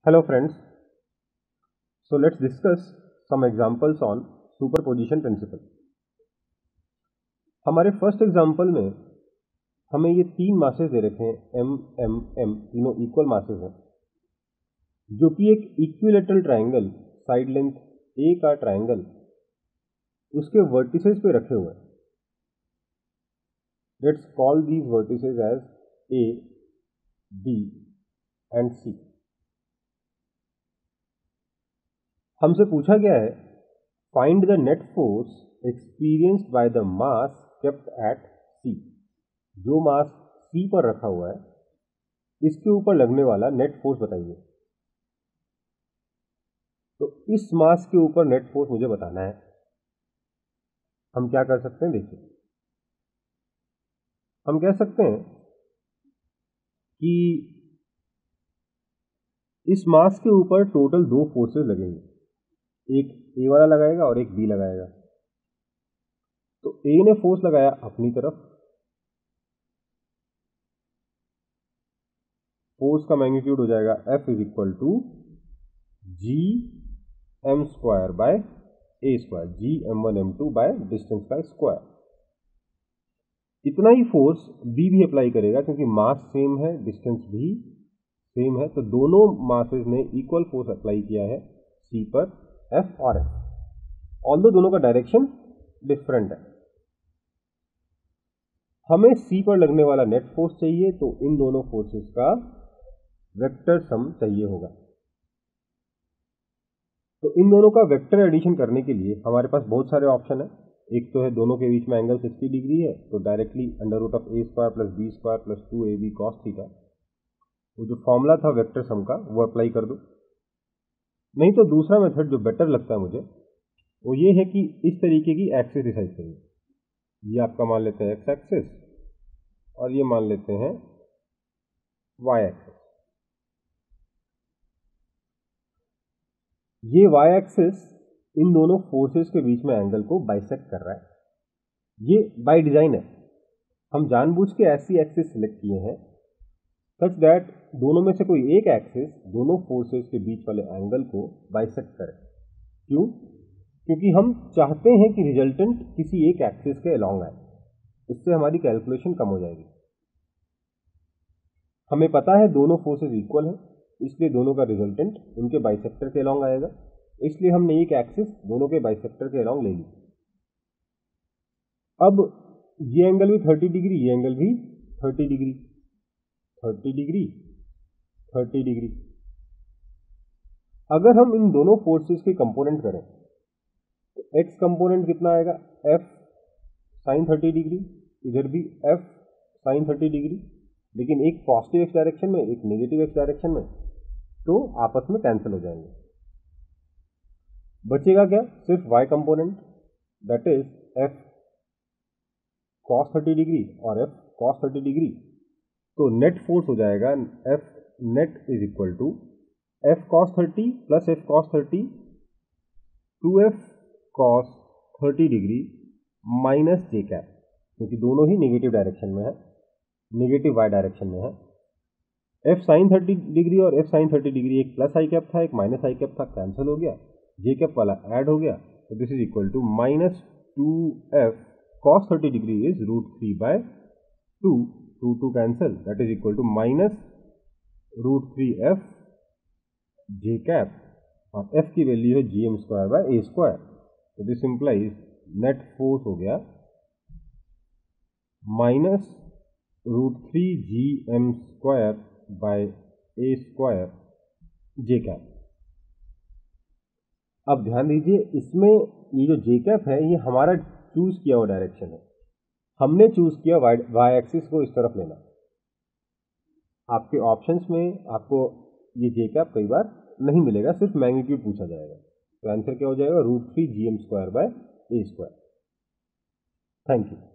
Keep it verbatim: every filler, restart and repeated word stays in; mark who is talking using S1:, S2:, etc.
S1: Hello friends, so let's discuss some examples on superposition principle. हमारे first example में हमें ये तीन मासेस दे रखे हैं m, m, m, तीनों इक्वल मासेस हैं, जो कि एक equilateral triangle side length a का ट्राइंगल उसके वर्टिसेस पे रखे हुए हैं. Let's call these vertices as a, b and c. हमसे पूछा गया है find the net force experienced by the mass kept at c. जो मास c पर रखा हुआ है इसके ऊपर लगने वाला नेट फोर्स बताइए. तो इस मास के ऊपर नेट फोर्स मुझे बताना है. हम क्या कर सकते हैं, देखिए हम कह सकते हैं कि इस मास के ऊपर टोटल दो फोर्सेस लगेंगे, एक A वाला लगाएगा और एक B लगाएगा. तो A ने फोर्स लगाया अपनी तरफ, फोर्स का मैग्नीट्यूड हो जाएगा F is equal to G M square by A square, G M one M two by distance का स्क्वायर. इतना ही फोर्स B भी अप्लाई करेगा क्योंकि मास सेम है, डिस्टेंस भी सेम है. तो दोनों मासेस ने इक्वल फोर्स अप्लाई किया है C पर, F और F, ऑल्दो दोनों का डायरेक्शन डिफरेंट है. हमें C पर लगने वाला नेट फोर्स चाहिए, तो इन दोनों फोर्सेस का वेक्टर सम चाहिए होगा. तो इन दोनों का वेक्टर एडिशन करने के लिए हमारे पास बहुत सारे ऑप्शन है. एक तो है दोनों के बीच में एंगल साठ डिग्री है, तो directly under root of A square plus B square plus two A B cos theta, वो जो फॉर्मूला था वेक्टर सम का वो अप्लाई कर दो. नहीं तो दूसरा मेथड जो बेटर लगता है मुझे वो ये है कि इस तरीके की एक्सिस डिसाइड करिए. ये आपका मान लेते हैं एक्स एक्सिस और ये मान लेते हैं वाई एक्सिस. ये वाई एक्सिस इन दोनों फोर्सेस के बीच में एंगल को बाइसेक्ट कर रहा है. ये बाय डिजाइन है, हम जानबूझ के ऐसी एक्सिस सिलेक्ट किए हैं सच दैट दोनों में से कोई एक एक्सिस दोनों फोर्सेस के बीच वाले एंगल को बाइसेक्ट करे. क्यों? क्योंकि हम चाहते हैं कि रिजल्टेंट किसी एक एक्सिस के अलोंग आए, इससे हमारी कैलकुलेशन कम हो जाएगी. हमें पता है दोनों फोर्सेस इक्वल हैं, इसलिए दोनों का रिजल्टेंट उनके बाइसेक्टर के अलोंग आएगा, इसलिए हमने एक एक्सिस दोनों के बाइसेक्टर के अलोंग ले ली. अब ये एंगल भी तीस डिग्री, ये एंगल भी तीस डिग्री, तीस डिग्री, तीस डिग्री. अगर हम इन दोनों फोर्सेस के कंपोनेंट करें तो x कंपोनेंट कितना आएगा, f साइन तीस डिग्री, इधर भी f साइन तीस डिग्री, लेकिन एक पॉजिटिव x डायरेक्शन में एक नेगेटिव x डायरेक्शन में, तो आपस में कैंसिल हो जाएंगे. बचेगा क्या, सिर्फ y component, that is f cos तीस डिग्री और f cos तीस डिग्री. तो नेट फोर्स हो जाएगा f net is equal to f cos तीस प्लस f cos तीस, टू एफ cos तीस डिग्री माइनस जे कैप, क्योंकि दोनों ही नेगेटिव डायरेक्शन में है, नेगेटिव y डायरेक्शन में है. f साइन तीस डिग्री और f साइन तीस डिग्री, एक प्लस आई कैप था एक माइनस आई कैप था, कैंसिल हो गया, जे कैप वाला ऐड हो गया. तो this is equal to minus two F cos तीस degree is root three by two, two two cancel, that is equal to minus root three f j cap, और f की value है g M square by A square. तो this implies net force हो गया minus root three g M square by A square j cap. अब ध्यान दीजिए, इसमें ये जो जे कैप है ये हमारा चूज किया हुआ डायरेक्शन है, हमने चूज किया वाई वाई एक्सिस को इस तरफ लेना. आपके ऑप्शंस में आपको ये जे कैप कई बार नहीं मिलेगा, सिर्फ मैग्नीट्यूड पूछा जाएगा. तो आंसर क्या हो जाएगा, root three g M square by A square. Thank you.